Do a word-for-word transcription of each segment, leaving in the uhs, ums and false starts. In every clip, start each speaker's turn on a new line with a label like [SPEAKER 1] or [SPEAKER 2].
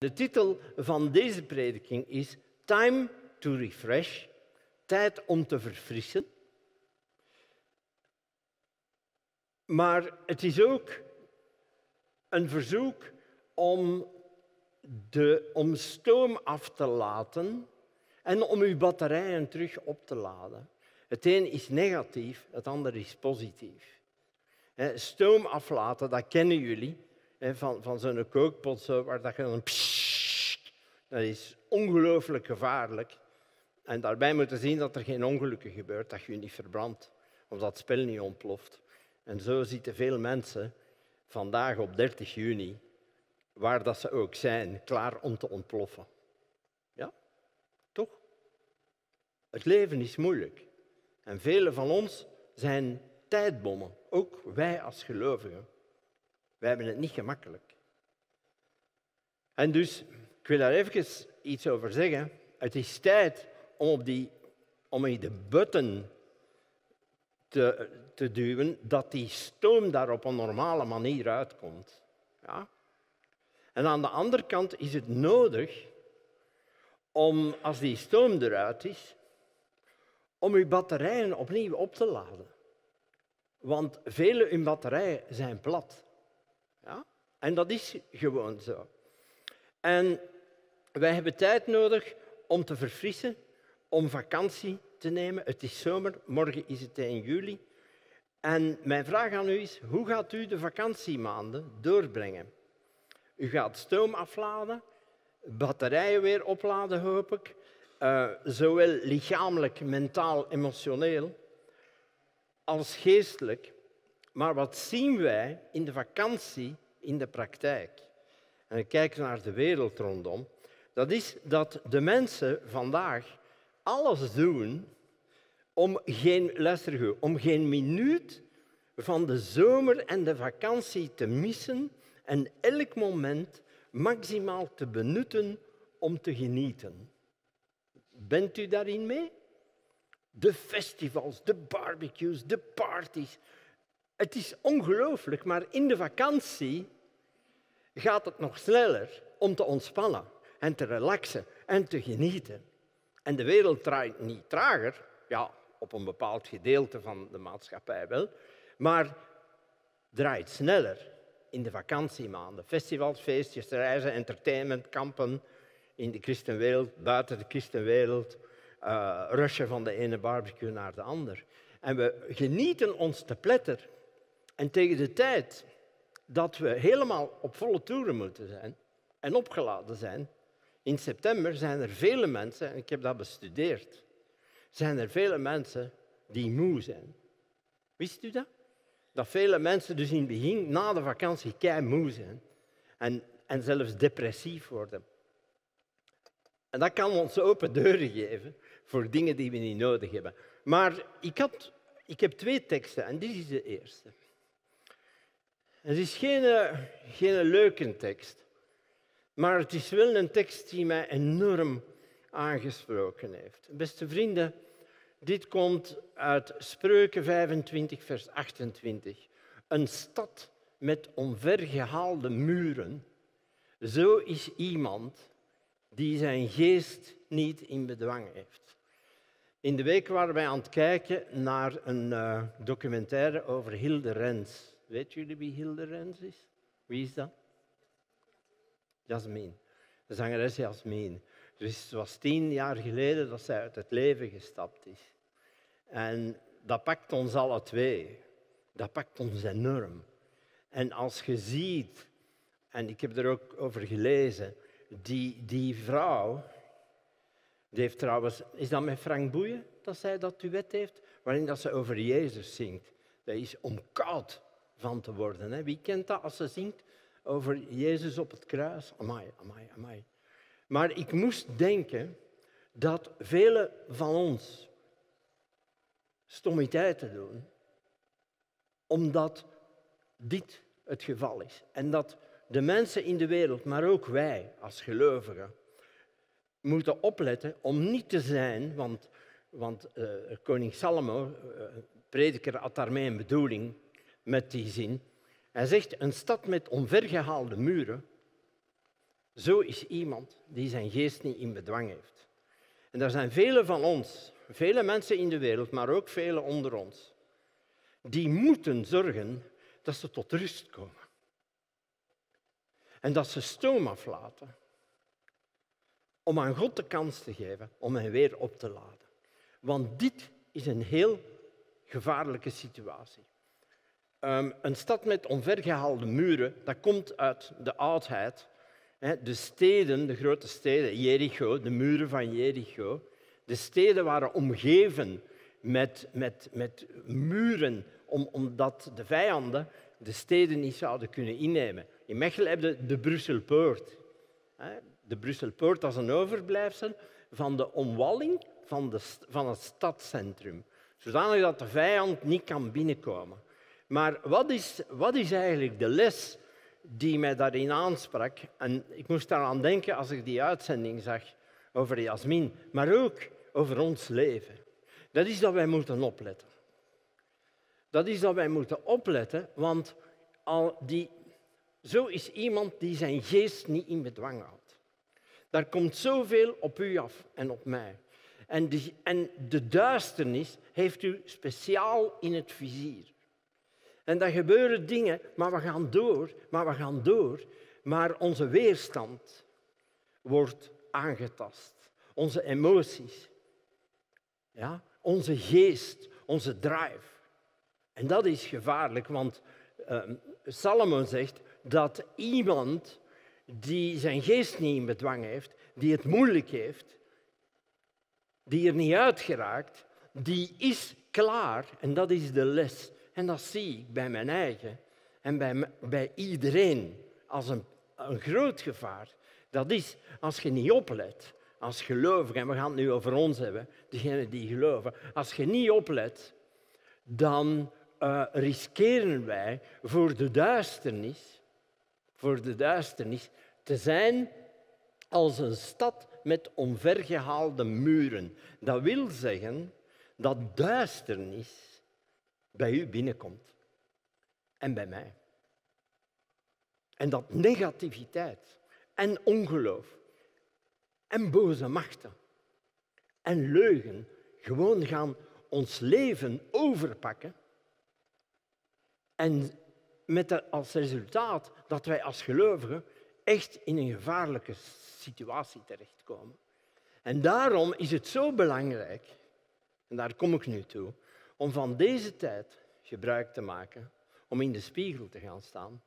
[SPEAKER 1] De titel van deze prediking is Time to Refresh, tijd om te verfrissen. Maar het is ook een verzoek om, de, om stoom af te laten en om uw batterijen terug op te laden. Het een is negatief, het ander is positief. Stoom aflaten, dat kennen jullie, van, van zo'n kookpot zo, waar dat je dan pssst, dat is ongelooflijk gevaarlijk. En daarbij moet je zien dat er geen ongelukken gebeurt, dat je je niet verbrandt of dat het spel niet ontploft. En zo zitten veel mensen vandaag op dertig juni, waar dat ze ook zijn, klaar om te ontploffen. Ja, toch? Het leven is moeilijk. En velen van ons zijn tijdbommen, ook wij als gelovigen. Wij hebben het niet gemakkelijk. En dus, ik wil daar even iets over zeggen. Het is tijd om op die, om in de button te, te duwen, dat die stoom daar op een normale manier uitkomt. Ja? En aan de andere kant is het nodig om, als die stoom eruit is, om uw batterijen opnieuw op te laden. Want vele hun batterijen zijn plat. Ja? En dat is gewoon zo. En wij hebben tijd nodig om te verfrissen, om vakantie te nemen. Het is zomer, morgen is het één juli. En mijn vraag aan u is, hoe gaat u de vakantiemaanden doorbrengen? U gaat stoom afladen, batterijen weer opladen, hoop ik. Uh, zowel lichamelijk, mentaal, emotioneel, als geestelijk. Maar wat zien wij in de vakantie in de praktijk? En ik kijk naar de wereld rondom. Dat is dat de mensen vandaag alles doen om geen, luister goed, om geen minuut van de zomer en de vakantie te missen en elk moment maximaal te benutten om te genieten. Bent u daarin mee? De festivals, de barbecues, de parties. Het is ongelooflijk, maar in de vakantie gaat het nog sneller om te ontspannen en te relaxen en te genieten. En de wereld draait niet trager, ja, op een bepaald gedeelte van de maatschappij wel, maar draait sneller in de vakantiemaanden. Festivals, feestjes, reizen, entertainment, kampen in de christenwereld, buiten de christenwereld, uh, rushen van de ene barbecue naar de ander. En we genieten ons te pletter. En tegen de tijd dat we helemaal op volle toeren moeten zijn en opgeladen zijn, in september zijn er vele mensen, en ik heb dat bestudeerd, zijn er vele mensen die moe zijn. Wist u dat? Dat vele mensen dus in het begin, na de vakantie, kei moe zijn en, en zelfs depressief worden. En dat kan ons open deuren geven voor dingen die we niet nodig hebben. Maar ik, had, ik heb twee teksten en dit is de eerste. Het is geen, geen leuke tekst, maar het is wel een tekst die mij enorm aangesproken heeft. Beste vrienden, dit komt uit Spreuken vijfentwintig, vers achtentwintig. Een stad met omvergehaalde muren, zo is iemand die zijn geest niet in bedwang heeft. In de week waren wij aan het kijken naar een uh, documentaire over Hilde Rens. Weet jullie wie Hilde Rens is? Wie is dat? Jasmin. De zangeres Jasmin. Dus het was tien jaar geleden dat zij uit het leven gestapt is. En dat pakt ons alle twee. Dat pakt ons enorm. En als je ziet, en ik heb er ook over gelezen, die, die vrouw, die heeft trouwens, is dat met Frank Boeien dat zij dat duet heeft, waarin dat ze over Jezus zingt. Dat is om koud van te worden. Hè. Wie kent dat als ze zingt over Jezus op het kruis? Amai, amai, amai. Maar ik moest denken dat velen van ons stommiteiten doen, omdat dit het geval is. En dat de mensen in de wereld, maar ook wij als gelovigen, moeten opletten om niet te zijn, want, want uh, koning Salomo, uh, prediker, had daarmee een bedoeling met die zin. Hij zegt, een stad met omvergehaalde muren Zo is iemand die zijn geest niet in bedwang heeft. En er zijn vele van ons, vele mensen in de wereld, maar ook vele onder ons, die moeten zorgen dat ze tot rust komen. En dat ze stoom aflaten om aan God de kans te geven om hen weer op te laden. Want dit is een heel gevaarlijke situatie. Um, een stad met omvergehaalde muren, dat komt uit de oudheid. De steden, de grote steden, Jericho, de muren van Jericho. De steden waren omgeven met, met, met muren, om, omdat de vijanden de steden niet zouden kunnen innemen. In Mechelen heb je de Brusselpoort. De Brusselpoort, dat is een overblijfsel van de omwalling van, de, van het stadscentrum. Zodanig dat de vijand niet kan binnenkomen. Maar wat is, wat is eigenlijk de les die mij daarin aansprak? En ik moest daaraan denken als ik die uitzending zag over Jasmin, maar ook over ons leven. Dat is dat wij moeten opletten. Dat is dat wij moeten opletten, want al die, zo is iemand die zijn geest niet in bedwang houdt. Daar komt zoveel op u af en op mij. En de, en de duisternis heeft u speciaal in het vizier. En dan gebeuren dingen, maar we gaan door, maar we gaan door. Maar onze weerstand wordt aangetast. Onze emoties, ja? Onze geest, onze drive. En dat is gevaarlijk, want uh, Salomon zegt dat iemand die zijn geest niet in bedwang heeft, die het moeilijk heeft, die er niet uit geraakt, die is klaar. En dat is de les. En dat zie ik bij mijn eigen en bij, bij iedereen als een, een groot gevaar. Dat is als je niet oplet, als gelovige, en we gaan het nu over ons hebben, degenen die geloven. Als je niet oplet, dan uh, riskeren wij voor de duisternis, voor de duisternis te zijn als een stad met omvergehaalde muren. Dat wil zeggen dat duisternis bij u binnenkomt. En bij mij. En dat negativiteit en ongeloof en boze machten en leugen gewoon gaan ons leven overpakken. En met als resultaat dat wij als gelovigen echt in een gevaarlijke situatie terechtkomen. En daarom is het zo belangrijk, en daar kom ik nu toe, om van deze tijd gebruik te maken, om in de spiegel te gaan staan.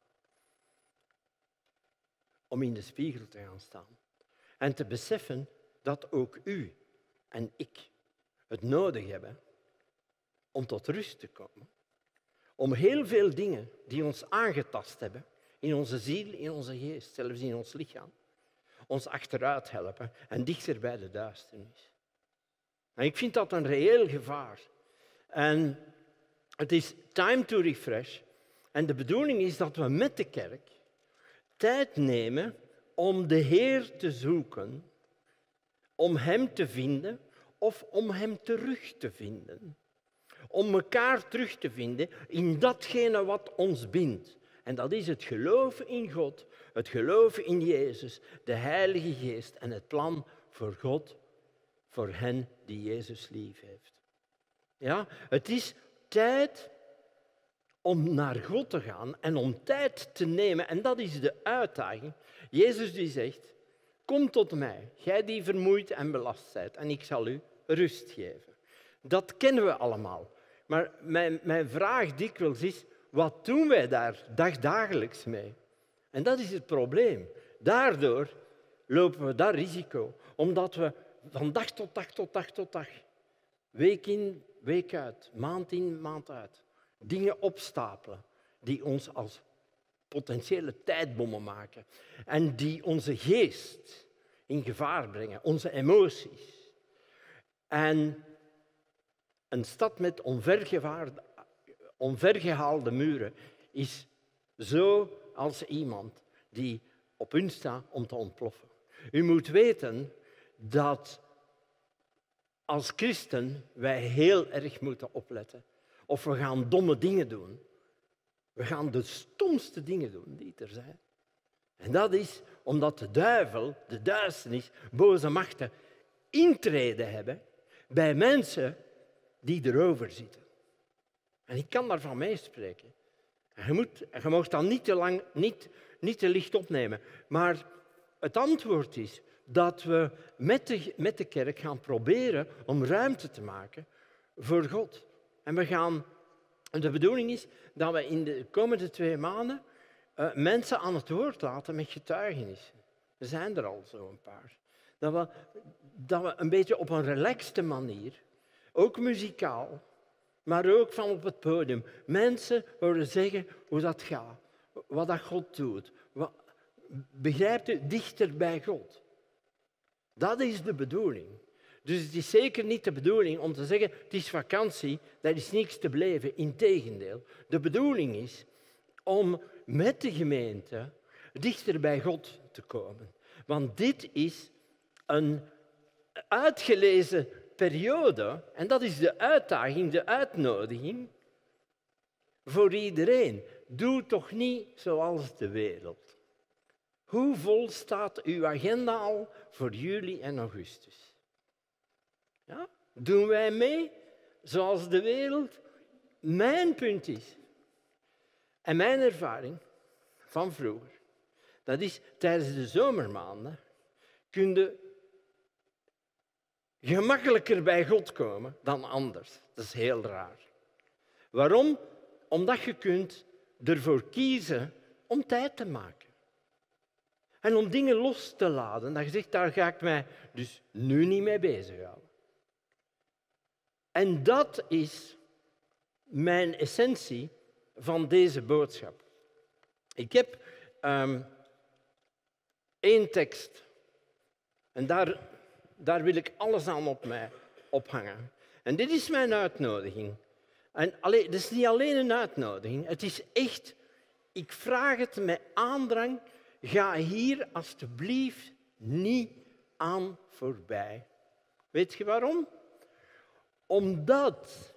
[SPEAKER 1] Om in de spiegel te gaan staan. En te beseffen dat ook u en ik het nodig hebben om tot rust te komen. Om heel veel dingen die ons aangetast hebben, in onze ziel, in onze geest, zelfs in ons lichaam, ons achteruit helpen en dichter bij de duisternis. En ik vind dat een reëel gevaar. En het is time to refresh. En de bedoeling is dat we met de kerk tijd nemen om de Heer te zoeken, om Hem te vinden of om Hem terug te vinden. Om elkaar terug te vinden in datgene wat ons bindt. En dat is het geloven in God, het geloven in Jezus, de Heilige Geest en het plan voor God, voor hen die Jezus lief heeft. Ja, het is tijd om naar God te gaan en om tijd te nemen. En dat is de uitdaging. Jezus die zegt, kom tot mij, gij die vermoeid en belast zijt, en ik zal u rust geven. Dat kennen we allemaal. Maar mijn, mijn vraag dikwijls is, wat doen wij daar dagdagelijks mee? En dat is het probleem. Daardoor lopen we dat risico, omdat we van dag tot dag tot dag tot dag, week in, week uit, maand in, maand uit, dingen opstapelen die ons als potentiële tijdbommen maken en die onze geest in gevaar brengen, onze emoties. En een stad met onvergehaalde muren is zo als iemand die op punt staat om te ontploffen. U moet weten dat als christen wij heel erg moeten opletten. Of we gaan domme dingen doen. We gaan de stomste dingen doen die er zijn. En dat is omdat de duivel, de duisternis, boze machten intrede hebben bij mensen die erover zitten. En ik kan daarvan meespreken. Je, moet, je mag dat niet te lang, niet, niet te licht opnemen. Maar het antwoord is dat we met de, met de kerk gaan proberen om ruimte te maken voor God. En we gaan, de bedoeling is dat we in de komende twee maanden uh, mensen aan het woord laten met getuigenissen. Er zijn er al zo een paar. Dat we, dat we een beetje op een relaxte manier, ook muzikaal, maar ook van op het podium, mensen horen zeggen hoe dat gaat, wat dat God doet. Wat, begrijpt u? Dichter bij God. Dat is de bedoeling. Dus het is zeker niet de bedoeling om te zeggen, het is vakantie, daar is niks te beleven. Integendeel, de bedoeling is om met de gemeente dichter bij God te komen. Want dit is een uitgelezen periode, en dat is de uitdaging, de uitnodiging voor iedereen. Doe toch niet zoals de wereld. Hoe vol staat uw agenda al voor juli en augustus? Ja? Doen wij mee zoals de wereld? Mijn punt is, en mijn ervaring van vroeger, dat is tijdens de zomermaanden kun je gemakkelijker bij God komen dan anders. Dat is heel raar. Waarom? Omdat je kunt ervoor kiezen om tijd te maken. En om dingen los te laten. Dat je zegt, daar ga ik mij dus nu niet mee bezighouden. En dat is mijn essentie van deze boodschap. Ik heb um, één tekst. En daar, daar wil ik alles aan op mij ophangen. En dit is mijn uitnodiging. En allee, het is niet alleen een uitnodiging. Het is echt, ik vraag het met aandrang. Ga hier alstublieft niet aan voorbij. Weet je waarom? Omdat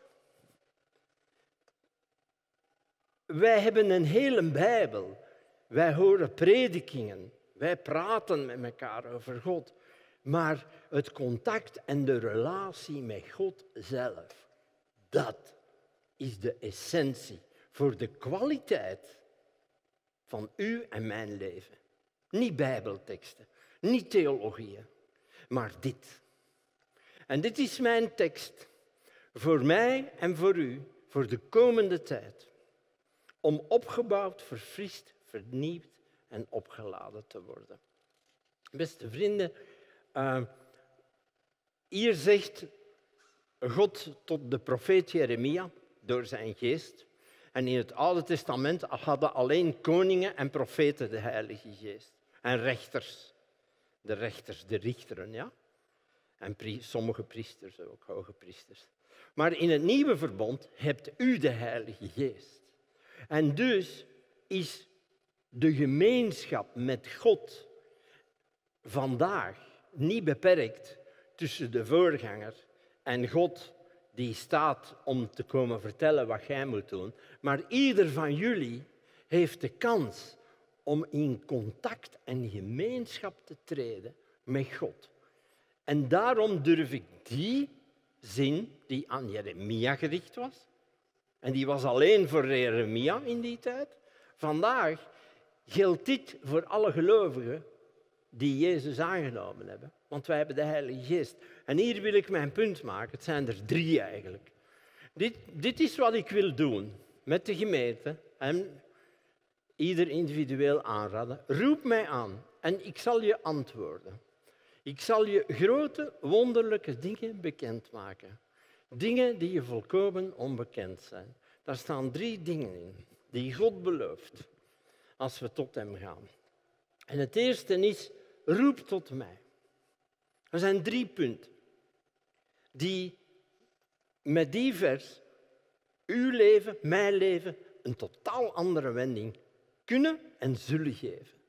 [SPEAKER 1] wij hebben een hele Bijbel. Wij horen predikingen. Wij praten met elkaar over God. Maar het contact en de relatie met God zelf, dat is de essentie voor de kwaliteit van uw en mijn leven. Niet bijbelteksten, niet theologieën, maar dit. En dit is mijn tekst voor mij en voor u, voor de komende tijd. Om opgebouwd, verfrist, vernieuwd en opgeladen te worden. Beste vrienden, uh, hier zegt God tot de profeet Jeremia door zijn geest. En in het Oude Testament hadden alleen koningen en profeten de Heilige Geest. En rechters. De rechters, de richteren, ja. En pri- sommige priesters ook, hoge priesters. Maar in het Nieuwe Verbond hebt u de Heilige Geest. En dus is de gemeenschap met God vandaag niet beperkt tussen de voorganger en God die staat om te komen vertellen wat jij moet doen. Maar ieder van jullie heeft de kans om in contact en gemeenschap te treden met God. En daarom durf ik die zin die aan Jeremia gericht was, en die was alleen voor Jeremia in die tijd, vandaag geldt dit voor alle gelovigen die Jezus aangenomen hebben. Want wij hebben de Heilige Geest. En hier wil ik mijn punt maken. Het zijn er drie eigenlijk. Dit, dit is wat ik wil doen met de gemeente en ieder individueel aanraden. Roep mij aan en ik zal je antwoorden. Ik zal je grote, wonderlijke dingen bekendmaken. Dingen die je volkomen onbekend zijn. Daar staan drie dingen in die God belooft als we tot hem gaan. En het eerste is, roep tot mij. Er zijn drie punten die met die vers uw leven, mijn leven, een totaal andere wending kunnen en zullen geven.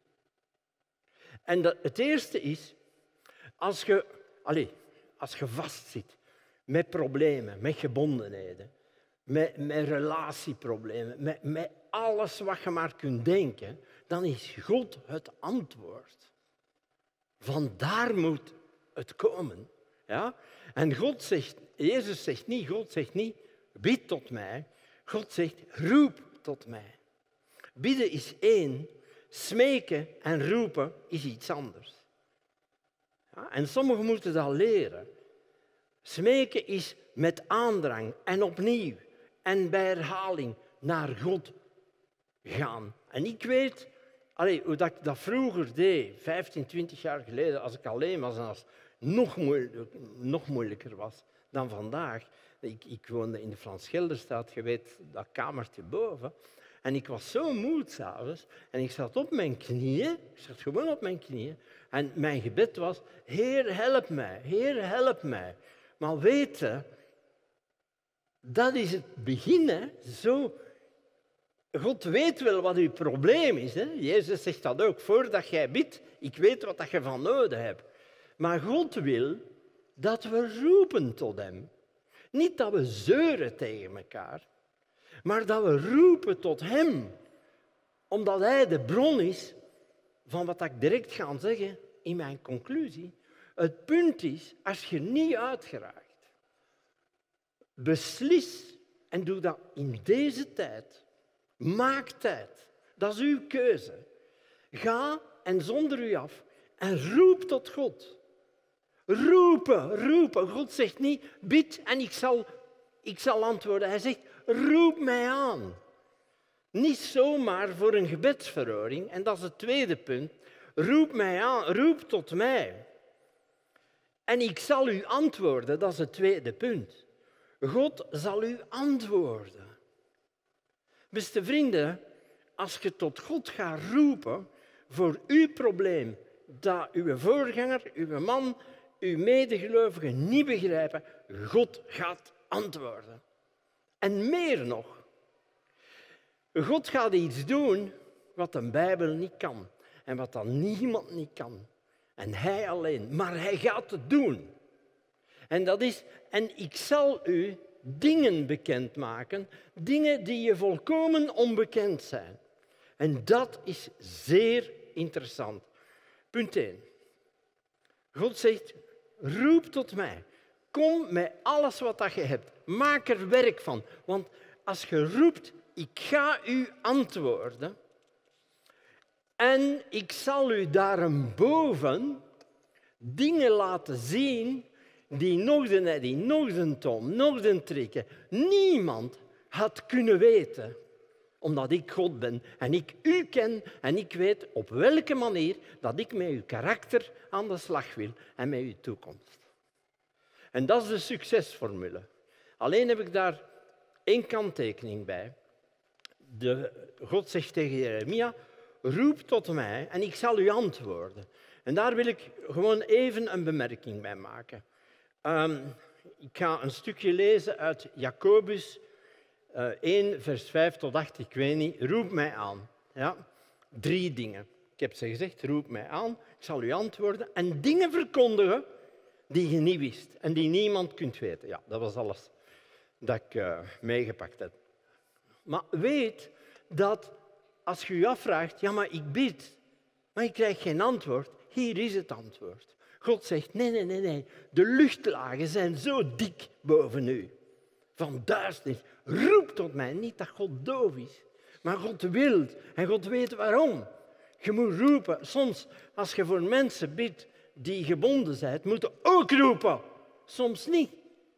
[SPEAKER 1] En dat, het eerste is, als je, allez, als je vastzit met problemen, met gebondenheden, met, met relatieproblemen, met, met alles wat je maar kunt denken, dan is God het antwoord. Vandaar moet het komen. Ja? En God zegt, Jezus zegt niet, God zegt niet, bid tot mij. God zegt, roep tot mij. Bidden is één, smeken en roepen is iets anders. Ja? En sommigen moeten dat leren. Smeken is met aandrang en opnieuw en bij herhaling naar God gaan. En ik weet allee, hoe dat ik dat vroeger deed, vijftien, twintig jaar geleden, als ik alleen was en als het nog, moeilijk, nog moeilijker was dan vandaag. Ik, ik woonde in de Frans Gelderstraat, je weet, dat kamertje boven. En ik was zo moe s'avonds en ik zat op mijn knieën, ik zat gewoon op mijn knieën. En mijn gebed was, Heer, help mij, Heer, help mij. Maar weten, dat is het begin. Hè? Zo, God weet wel wat uw probleem is. Hè? Jezus zegt dat ook. Voordat jij bidt, ik weet wat je van nodig hebt. Maar God wil dat we roepen tot hem. Niet dat we zeuren tegen elkaar, maar dat we roepen tot hem. Omdat hij de bron is van wat ik direct ga zeggen in mijn conclusie. Het punt is, als je niet uitgeraakt, beslis en doe dat in deze tijd. Maak tijd. Dat is uw keuze. Ga en zonder u af en roep tot God. Roepen, roepen. God zegt niet, bid en ik zal, ik zal antwoorden. Hij zegt, roep mij aan. Niet zomaar voor een gebedsverhoring. En dat is het tweede punt. Roep mij aan, roep tot mij. En ik zal u antwoorden, dat is het tweede punt. God zal u antwoorden. Beste vrienden, als je tot God gaat roepen voor uw probleem, dat uw voorganger, uw man, uw medegelovigen niet begrijpen, God gaat antwoorden. En meer nog. God gaat iets doen wat de Bijbel niet kan en wat dan niemand niet kan. En hij alleen. Maar hij gaat het doen. En dat is, en ik zal u dingen bekendmaken, dingen die je volkomen onbekend zijn. En dat is zeer interessant. Punt één. God zegt, roep tot mij. Kom met alles wat je hebt. Maak er werk van. Want als je roept, ik ga u antwoorden. En ik zal u daarboven dingen laten zien die nog de Eddy, nog de Tom, nog de Trikke, niemand had kunnen weten. Omdat ik God ben en ik u ken en ik weet op welke manier dat ik met uw karakter aan de slag wil en met uw toekomst. En dat is de succesformule. Alleen heb ik daar één kanttekening bij. De, God zegt tegen Jeremia, roep tot mij en ik zal u antwoorden. En daar wil ik gewoon even een bemerking bij maken. Um, ik ga een stukje lezen uit Jacobus uh, één, vers vijf tot acht. Ik weet niet, roep mij aan. Ja? Drie dingen. Ik heb ze gezegd, roep mij aan, ik zal u antwoorden. En dingen verkondigen die je niet wist en die niemand kunt weten. Ja, dat was alles dat ik uh, meegepakt heb. Maar weet dat als je je afvraagt, ja, maar ik bid, maar ik krijg geen antwoord. Hier is het antwoord. God zegt, nee, nee, nee, nee. De luchtlagen zijn zo dik boven u. Van duisternis. Roep tot mij. Niet dat God doof is, maar God wil. En God weet waarom. Je moet roepen. Soms, als je voor mensen bidt die gebonden zijn, moet je ook roepen. Soms niet.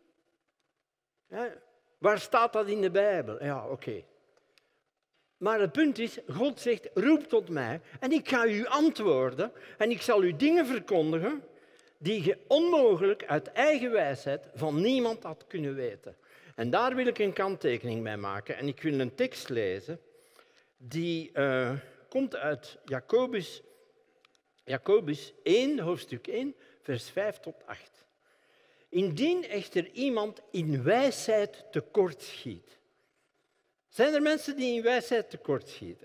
[SPEAKER 1] Ja, waar staat dat in de Bijbel? Ja, oké. Okay. Maar het punt is, God zegt, roep tot mij en ik ga u antwoorden en ik zal u dingen verkondigen die je onmogelijk uit eigen wijsheid van niemand had kunnen weten. En daar wil ik een kanttekening bij maken en ik wil een tekst lezen die uh, komt uit Jacobus, Jacobus één, hoofdstuk één, vers vijf tot acht. Indien echter iemand in wijsheid tekortschiet. Zijn er mensen die in wijsheid tekortschieten?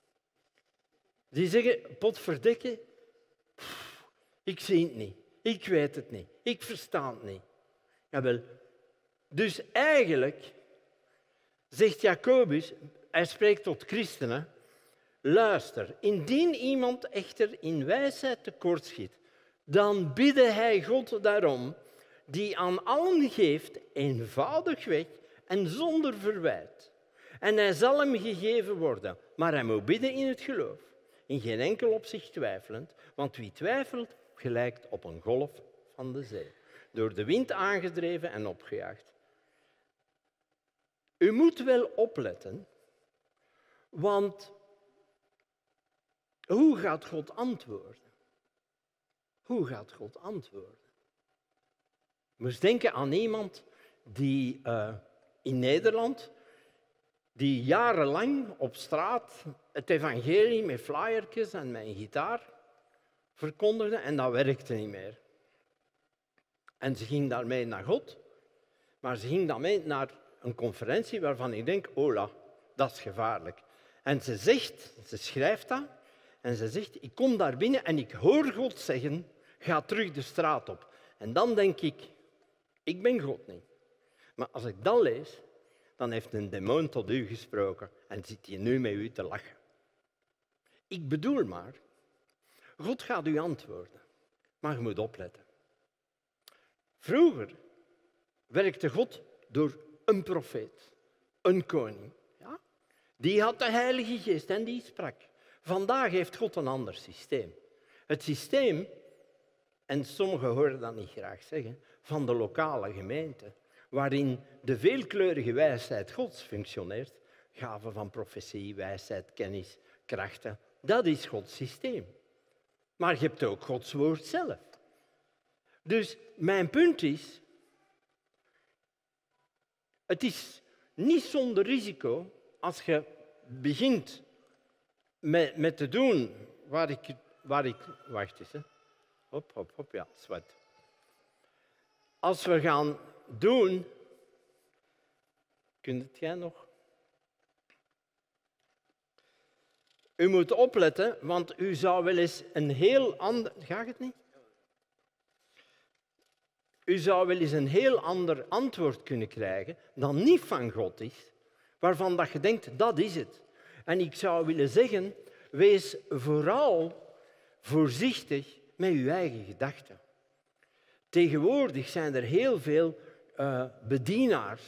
[SPEAKER 1] Die zeggen, potverdikke, pff, ik zie het niet, ik weet het niet, ik versta het niet. Jawel. Dus eigenlijk, zegt Jacobus, hij spreekt tot christenen, Luister, indien iemand echter in wijsheid tekortschiet, dan bidde hij God daarom, die aan allen geeft, eenvoudigweg en zonder verwijt. En hij zal hem gegeven worden, maar hij moet bidden in het geloof, in geen enkel opzicht twijfelend, want wie twijfelt, gelijkt op een golf van de zee, door de wind aangedreven en opgejaagd. U moet wel opletten, want hoe gaat God antwoorden? Hoe gaat God antwoorden? Je moest denken aan iemand die uh, in Nederland, die jarenlang op straat het evangelie met flyertjes en met een gitaar verkondigde en dat werkte niet meer. En ze ging daarmee naar God, maar ze ging daarmee naar een conferentie waarvan ik denk, ola, dat is gevaarlijk. En ze zegt, ze schrijft dat, en ze zegt, ik kom daar binnen en ik hoor God zeggen, ga terug de straat op. En dan denk ik, ik ben God niet. Maar als ik dat lees, dan heeft een demon tot u gesproken en zit hij nu met u te lachen. Ik bedoel maar, God gaat u antwoorden, maar je moet opletten. Vroeger werkte God door een profeet, een koning. Ja? Die had de Heilige Geest en die sprak. Vandaag heeft God een ander systeem. Het systeem, en sommigen horen dat niet graag zeggen, van de lokale gemeente, waarin de veelkleurige wijsheid Gods functioneert, gaven van profetie, wijsheid, kennis, krachten, dat is Gods systeem. Maar je hebt ook Gods woord zelf. Dus mijn punt is, het is niet zonder risico als je begint met, met te doen waar ik, waar ik... Wacht eens, hè. Hop, hop, hop, ja, zwart. Als we gaan doen... Kunt het jij nog? U moet opletten, want u zou wel eens een heel ander... Gaat het niet? U zou wel eens een heel ander antwoord kunnen krijgen dan niet van God is, waarvan dat je denkt, dat is het. En ik zou willen zeggen, wees vooral voorzichtig met uw eigen gedachten. Tegenwoordig zijn er heel veel uh, bedienaars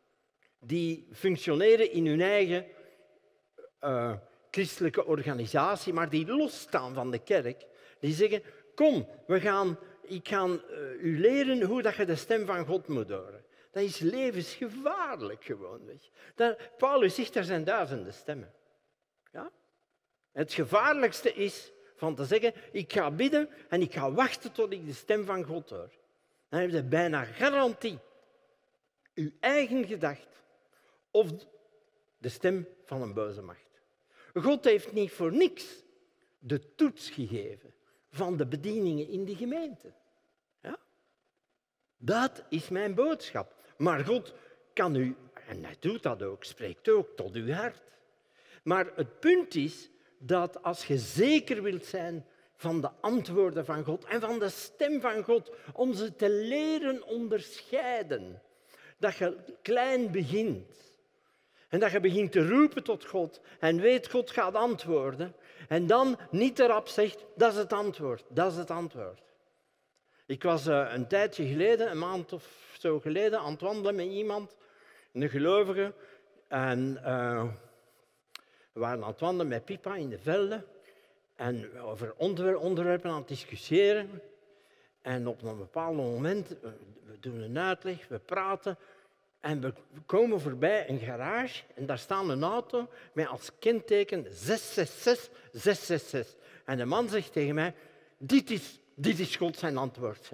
[SPEAKER 1] die functioneren in hun eigen uh, christelijke organisatie, maar die losstaan van de kerk. Die zeggen, kom, we gaan, ik ga uh, u leren hoe dat je de stem van God moet horen. Dat is levensgevaarlijk gewoon. Weet je. Dat, Paulus zegt, er zijn duizenden stemmen. Ja? Het gevaarlijkste is van te zeggen, ik ga bidden en ik ga wachten tot ik de stem van God hoor. Dan heb je bijna garantie. Uw eigen gedacht of de stem van een boze macht. God heeft niet voor niks de toets gegeven van de bedieningen in de gemeente. Ja? Dat is mijn boodschap. Maar God kan u, en hij doet dat ook, spreekt ook tot uw hart. Maar het punt is dat als je zeker wilt zijn van de antwoorden van God en van de stem van God, om ze te leren onderscheiden, dat je klein begint en dat je begint te roepen tot God en weet God gaat antwoorden en dan niet erop zegt, dat is het antwoord, dat is het antwoord. Ik was uh, een tijdje geleden, een maand of zo geleden, aan het wandelen met iemand, een gelovige, en uh, we waren aan het wandelen met Pipa in de velden en over onderwerpen aan het discussiëren. En op een bepaald moment, we doen een uitleg, we praten en we komen voorbij een garage en daar staat een auto met als kenteken zes zes zes zes zes zes. En de man zegt tegen mij, dit is, dit is God zijn antwoord.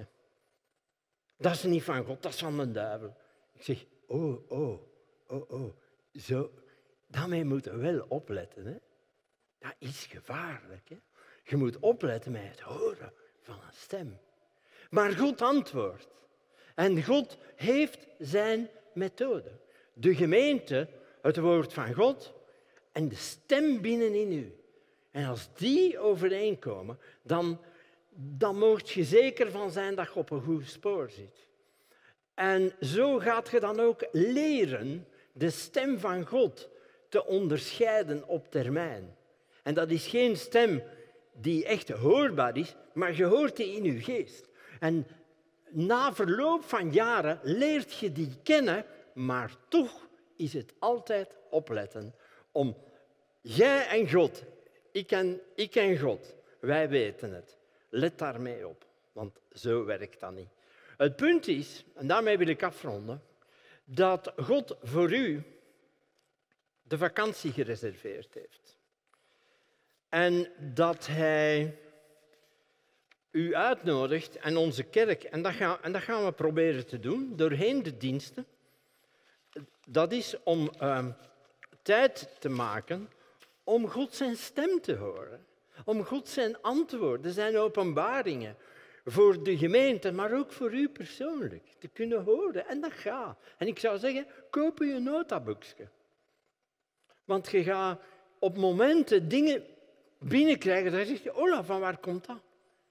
[SPEAKER 1] Dat is niet van God, dat is van de duivel. Ik zeg, oh, oh, oh, oh, zo... Daarmee moeten we wel opletten. Hè? Dat is gevaarlijk. Hè? Je moet opletten met het horen van een stem. Maar God antwoordt. En God heeft zijn methode. De gemeente, het woord van God en de stem binnenin u. En als die overeenkomen, dan, dan mocht je zeker van zijn dat je op een goed spoor zit. En zo gaat je dan ook leren de stem van God te onderscheiden op termijn. En dat is geen stem die echt hoorbaar is, maar je hoort die in je geest. En na verloop van jaren leert je die kennen, maar toch is het altijd opletten om jij en God, ik en, ik en God, wij weten het. Let daarmee op, want zo werkt dat niet. Het punt is, en daarmee wil ik afronden, dat God voor u de vakantie gereserveerd heeft. En dat Hij u uitnodigt en onze kerk, en dat, gaan, en dat gaan we proberen te doen, doorheen de diensten. Dat is om uh, tijd te maken om God zijn stem te horen. Om God zijn antwoorden, zijn openbaringen voor de gemeente, maar ook voor u persoonlijk te kunnen horen. En dat gaat. En ik zou zeggen, koop je een notaboekje. Want je gaat op momenten dingen binnenkrijgen, dan zeg je, Ola, van waar komt dat?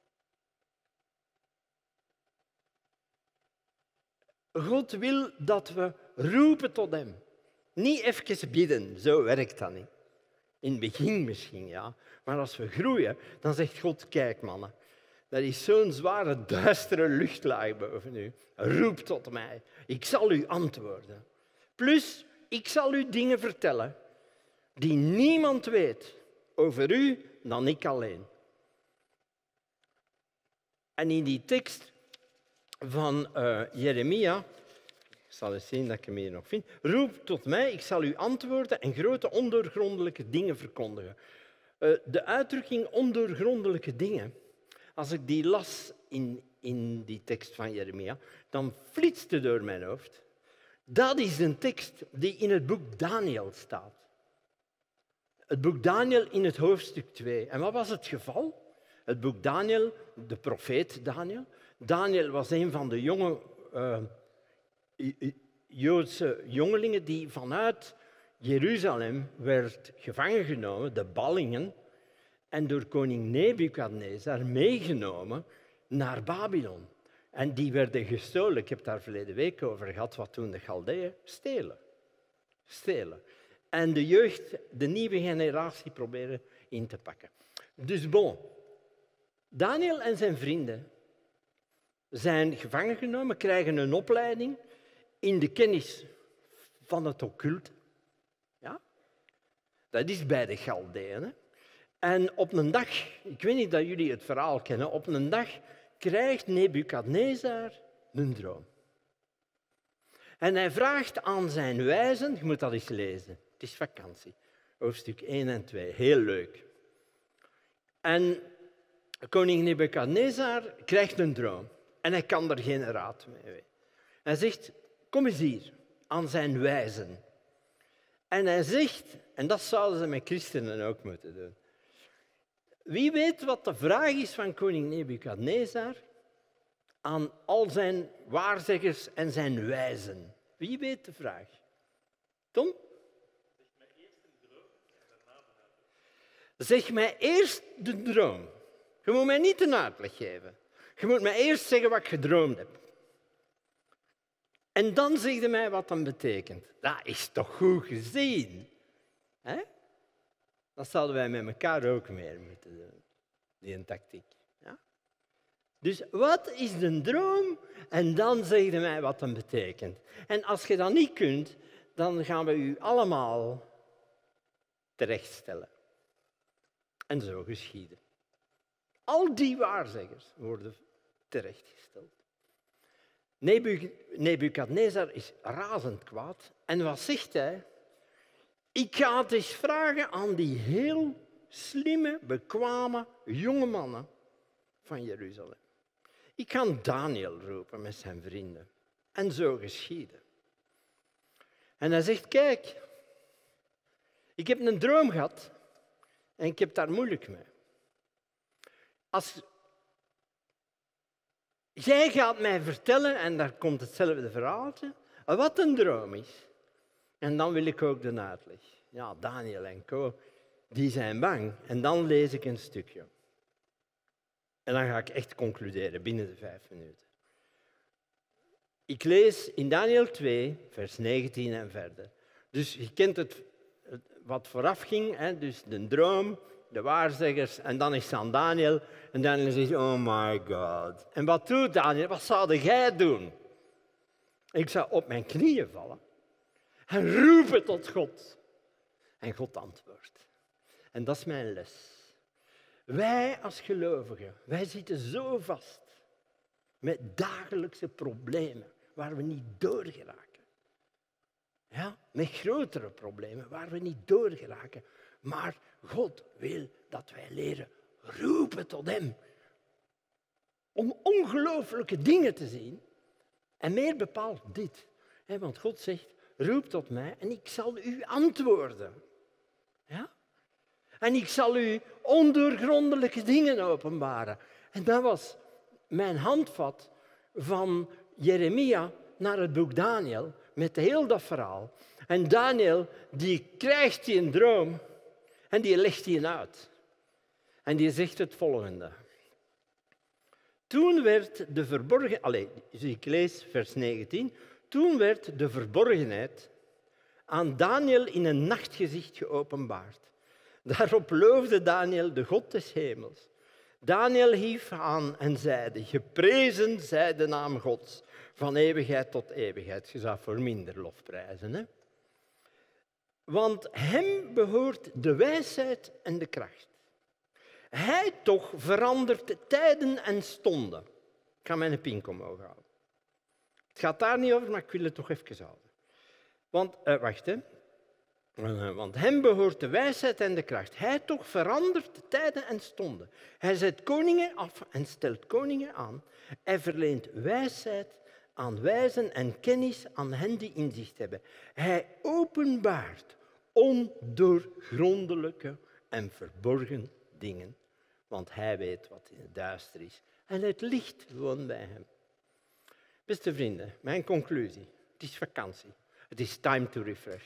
[SPEAKER 1] God wil dat we roepen tot hem. Niet even bidden, zo werkt dat niet. In het begin misschien, ja. Maar als we groeien, dan zegt God, kijk mannen, er is zo'n zware, duistere luchtlaag boven u. Roep tot mij, ik zal u antwoorden. Plus, ik zal u dingen vertellen die niemand weet over u dan ik alleen. En in die tekst van uh, Jeremia, ik zal eens zien dat ik hem hier nog vind, roep tot mij, ik zal u antwoorden en grote ondoorgrondelijke dingen verkondigen. Uh, de uitdrukking ondoorgrondelijke dingen, als ik die las in, in die tekst van Jeremia, dan flitste door mijn hoofd. Dat is een tekst die in het boek Daniel staat. Het boek Daniel in het hoofdstuk twee. En wat was het geval? Het boek Daniel, de profeet Daniel. Daniel was een van de jonge uh, Joodse jongelingen die vanuit Jeruzalem werd gevangen genomen, de ballingen, en door koning Nebukadnezar meegenomen naar Babylon. En die werden gestolen. Ik heb het daar verleden week over gehad, wat toen de Galdeeën stelen. Stelen. En de jeugd, de nieuwe generatie, proberen in te pakken. Dus bon, Daniel en zijn vrienden zijn gevangen genomen, krijgen een opleiding in de kennis van het occulte. Ja? Dat is bij de Galdeeën. Hè? En op een dag, ik weet niet dat jullie het verhaal kennen, op een dag krijgt Nebukadnezar een droom. En hij vraagt aan zijn wijzen, je moet dat eens lezen, het is vakantie, hoofdstuk één en twee, heel leuk. En koning Nebukadnezar krijgt een droom en hij kan er geen raad mee. Hij zegt, kom eens hier, aan zijn wijzen. En hij zegt, en dat zouden ze met christenen ook moeten doen. Wie weet wat de vraag is van koning Nebukadnezar aan al zijn waarzeggers en zijn wijzen? Wie weet de vraag? Tom? Zeg mij eerst de droom. Je moet mij niet een uitleg geven. Je moet mij eerst zeggen wat ik gedroomd heb. En dan zeg je mij wat dat betekent. Dat is toch goed gezien? Hè? Dat zouden wij met elkaar ook meer moeten doen. Die tactiek. Ja? Dus wat is de droom? En dan zeg je mij wat dat betekent. En als je dat niet kunt, dan gaan we u allemaal terechtstellen. En zo geschieden. Al die waarzeggers worden terechtgesteld. Nebukadnezar is razend kwaad. En wat zegt hij? Ik ga het eens vragen aan die heel slimme, bekwame jonge mannen van Jeruzalem. Ik ga Daniel roepen met zijn vrienden. En zo geschieden. En hij zegt, kijk, ik heb een droom gehad en ik heb daar moeilijk mee. Als jij gaat mij vertellen, en daar komt hetzelfde verhaaltje, wat een droom is. En dan wil ik ook de uitleg. Ja, Daniel en co, die zijn bang. En dan lees ik een stukje. En dan ga ik echt concluderen binnen de vijf minuten. Ik lees in Daniel twee, vers negentien en verder. Dus je kent het, wat vooraf ging, hè? Dus de droom, de waarzeggers. En dan is het aan Daniel. En Daniel zegt, oh my God. En wat doet Daniel? Wat zou jij doen? Ik zou op mijn knieën vallen en roepen tot God. En God antwoordt. En dat is mijn les. Wij als gelovigen, wij zitten zo vast met dagelijkse problemen waar we niet doorgeraken. Ja, met grotere problemen waar we niet doorgeraken. Maar God wil dat wij leren roepen tot hem. Om ongelooflijke dingen te zien. En meer bepaald dit. Want God zegt, roep tot mij en ik zal u antwoorden. Ja? En ik zal u ondoorgrondelijke dingen openbaren. En dat was mijn handvat van Jeremia naar het boek Daniel, met heel dat verhaal. En Daniel, die krijgt die een droom en die legt die uit. En die zegt het volgende. Toen werd de verborgen... Allez, ik lees vers negentien. Toen werd de verborgenheid aan Daniel in een nachtgezicht geopenbaard. Daarop loofde Daniel de God des hemels. Daniel hief aan en zeide, geprezen zij de naam Gods, van eeuwigheid tot eeuwigheid. Je zou voor minder lof prijzen, hè? Want hem behoort de wijsheid en de kracht. Hij toch verandert tijden en stonden. Ik ga mijn pink omhoog houden. Het gaat daar niet over, maar ik wil het toch even houden. Want, uh, wacht, hè. Uh, want hem behoort de wijsheid en de kracht. Hij toch verandert tijden en stonden. Hij zet koningen af en stelt koningen aan. Hij verleent wijsheid aan wijzen en kennis aan hen die inzicht hebben. Hij openbaart ondoorgrondelijke en verborgen dingen. Want hij weet wat in het duister is. En het licht woont bij hem. Beste vrienden, mijn conclusie. Het is vakantie. Het is time to refresh.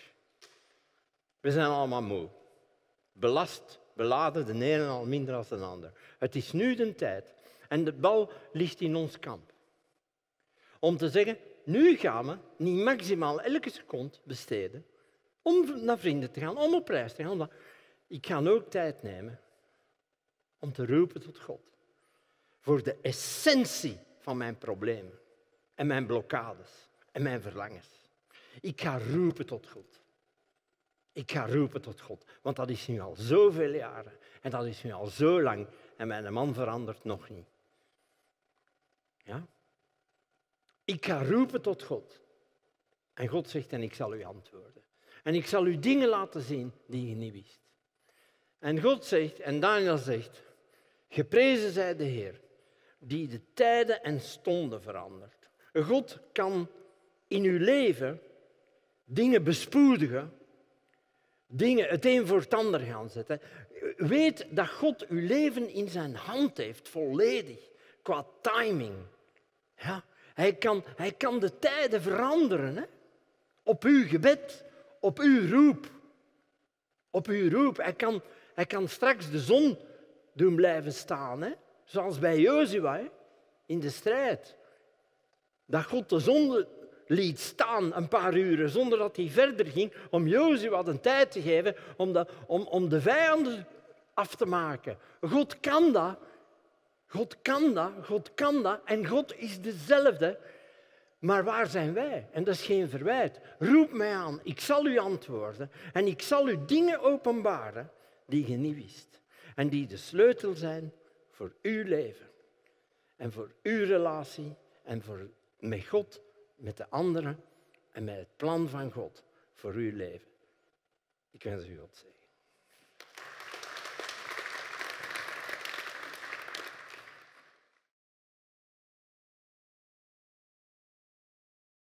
[SPEAKER 1] We zijn allemaal moe. Belast, beladen, de ene al minder dan de ander. Het is nu de tijd. En de bal ligt in ons kamp. Om te zeggen, nu gaan we niet maximaal elke seconde besteden om naar vrienden te gaan, om op reis te gaan. Ik ga ook tijd nemen om te roepen tot God. Voor de essentie van mijn problemen en mijn blokkades en mijn verlangens. Ik ga roepen tot God. Ik ga roepen tot God, want dat is nu al zoveel jaren en dat is nu al zo lang en mijn man verandert nog niet. Ja? Ik ga roepen tot God. En God zegt, en ik zal u antwoorden. En ik zal u dingen laten zien die je niet wist. En God zegt, en Daniel zegt, geprezen zij de Heer, die de tijden en stonden verandert. God kan in uw leven dingen bespoedigen, dingen het een voor het ander gaan zetten. Weet dat God uw leven in zijn hand heeft, volledig, qua timing. Ja, hij, kan, hij kan de tijden veranderen, hè? Op uw gebed, op uw roep. Op uw roep. Hij kan, hij kan straks de zon doen blijven staan, hè? Zoals bij Jozua, hè? In de strijd. Dat God de zon liet staan een paar uren zonder dat hij verder ging om Jozua de tijd te geven om de, om, om de vijanden af te maken. God kan dat. God kan dat. God kan dat. En God is dezelfde. Maar waar zijn wij? En dat is geen verwijt. Roep mij aan. Ik zal u antwoorden. En ik zal u dingen openbaren die je niet wist. En die de sleutel zijn voor uw leven. En voor uw relatie. En voor met God, met de anderen. En met het plan van God voor uw leven. Ik wens u God zegen.